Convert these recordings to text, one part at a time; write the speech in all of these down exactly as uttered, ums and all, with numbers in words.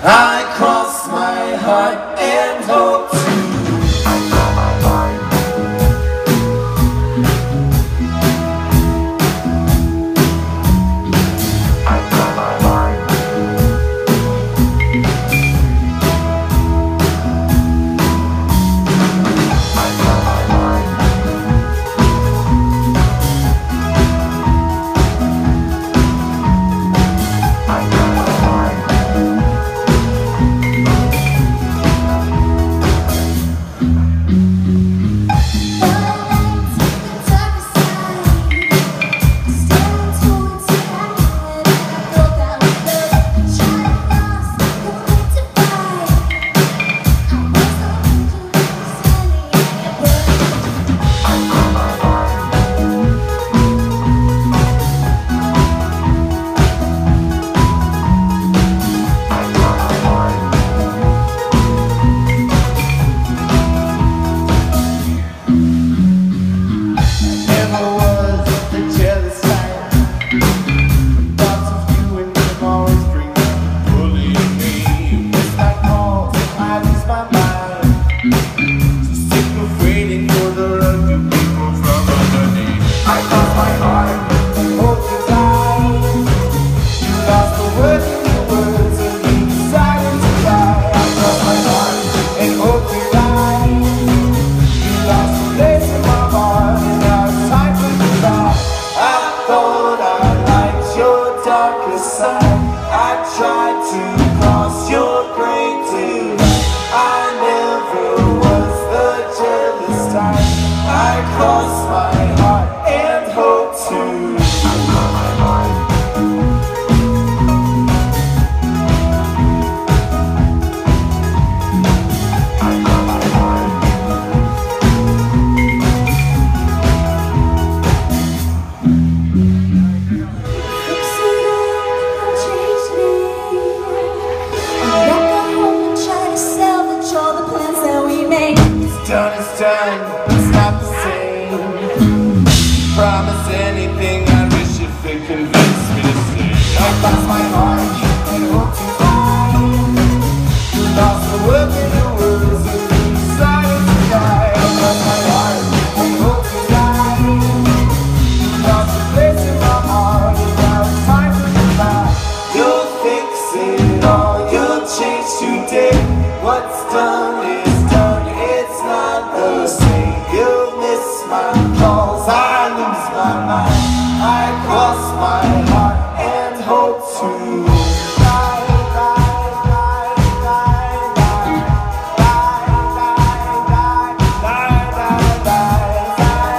I cross my heart and hope to. Done is done, it's not the same. Promise anything, I wish if it convinced me to stay. I lost my heart and hope to find. Lost the work in the words and decided to die. I lost my heart and hope to die. Lost a place in my heart and now it's time to goodbye. You'll fix it all, you'll change today. What's done is done, it's not the same. You miss my calls, I lose my mind. I cross my heart and hope to die, die, die, die, die, die, die, die, die, die,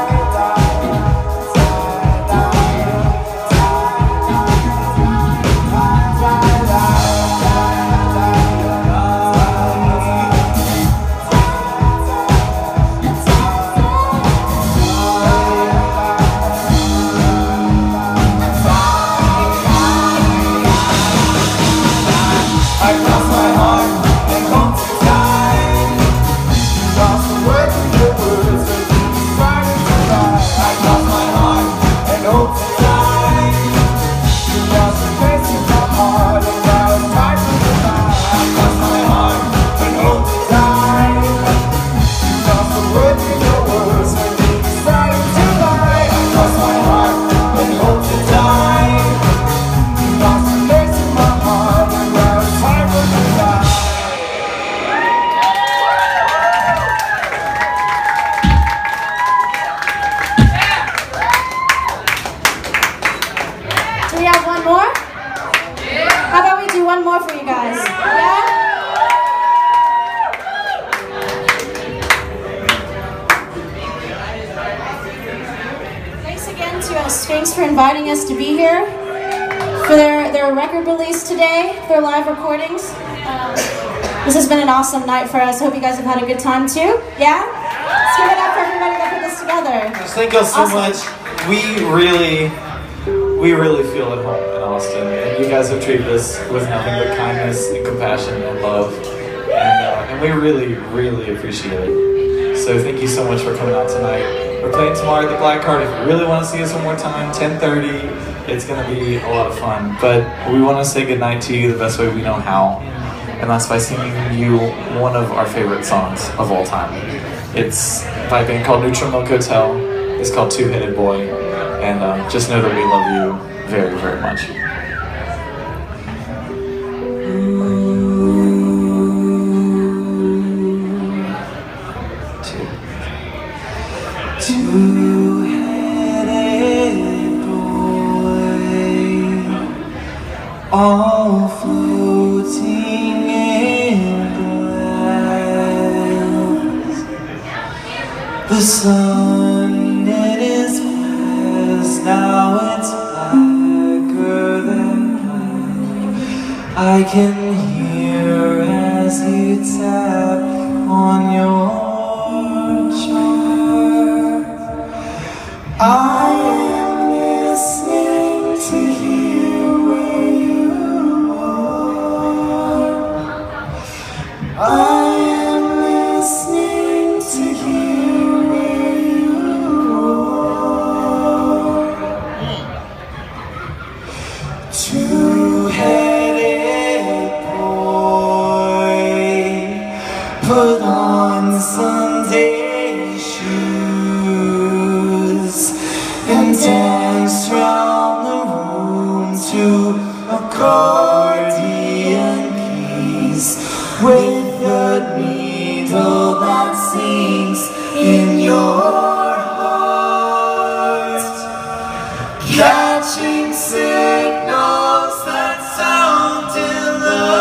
Thanks for inviting us to be here for their, their record release today, their live recordings. Um, this has been an awesome night for us. I hope you guys have had a good time too. Yeah? Let's give it up for everybody that put this together. Just thank you so awesome. much. We really, we really feel at home in Austin, and you guys have treated us with nothing but kindness and compassion and love, and, uh, and we really, really appreciate it. So thank you so much for coming out tonight. We're playing tomorrow at the Black Card. If you really want to see us one more time, ten thirty, it's going to be a lot of fun. But we want to say goodnight to you the best way we know how. and that's by singing you one of our favorite songs of all time. It's by a band called Neutral Milk Hotel. It's called Two-Headed Boy, and uh, just know that we love you very, very much. Two-headed boy, all floating in glass. The sun, it is past, now it's blacker than black. I can hear as you tap on your chart. I am listening to hear where you are. I am listening to hear where you are. Two-headed boy, put on Sunday shoes and dance round the room to accordion keys with the needle that sings in your heart, catching signals that sound in the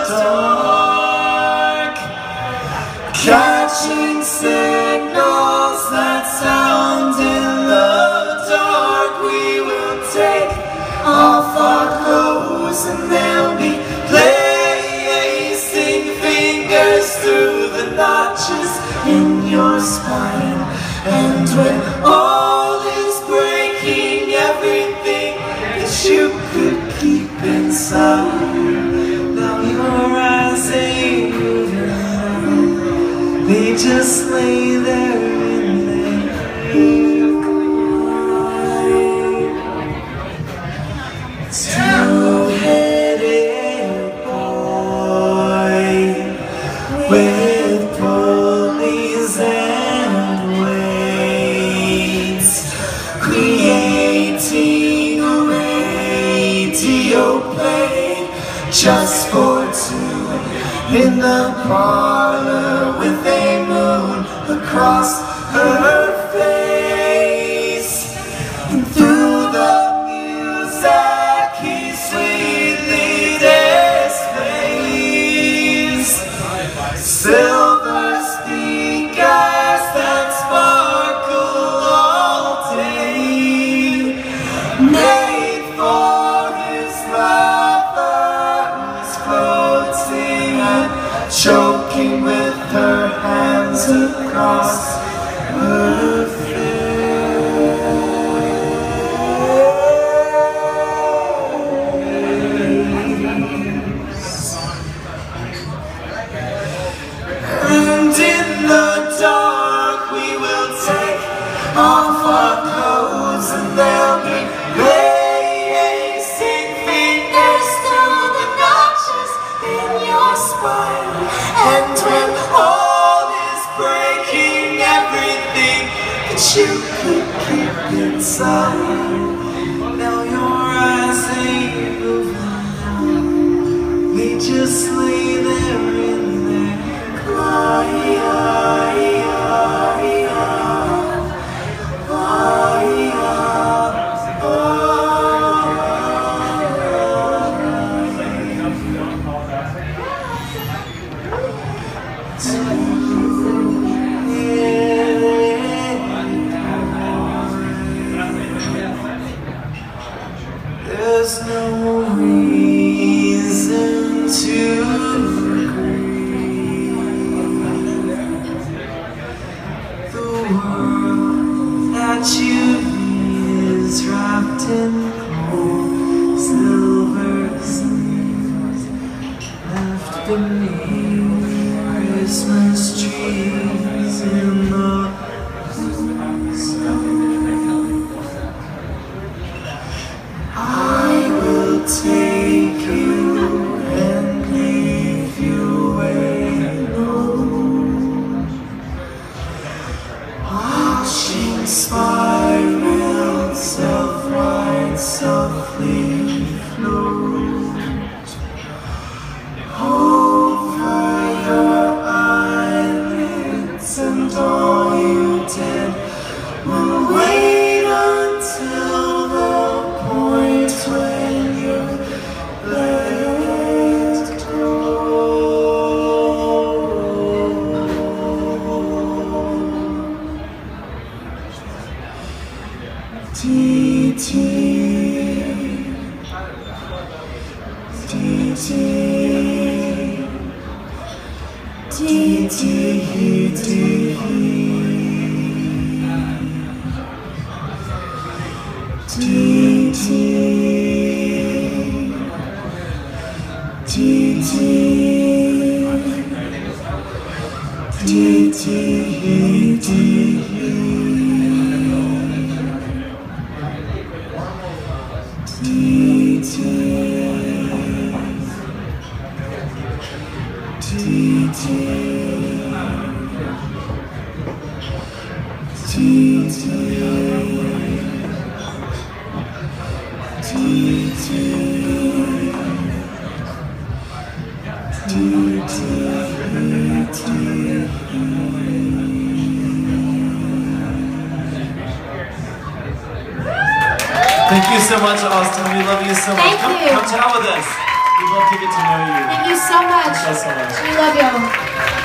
dark, catching signals that sound in the dark. We will take off our clothes and they'll be placing fingers through the notches in your spine. And when all is breaking, everything that you could keep inside, now your eyes ain't moving around. They just lay there in their two-headed boy with pulleys and weights, creating a radio play just for two in the parlor with a moon across her face. And through the music he sweetly displays silver speakers that sparkle all day, made for his lover who's floating and choking with her hands across her face. And in the dark we will take off our clothes and they'll be placing fingers through the notches in your spine. And when all is breaking, everything that you could keep inside, now your eyes ain't moving, they just lay there in their there's no reason to the world that you need is wrapped in cold silver sleeves, left beneath Christmas trees in the snow. I will take you and leave you gently float over your eyelids, and all you did was wait until the point when you let go. Dee dee, dee dee, dee dee, dee dee, dee dee, dee dee, dee. Thank you so much, Austin. We love you so much. Thank come, you. come chat with us. We'd love to get to know you. Thank you so much. Thank you so much. We love you.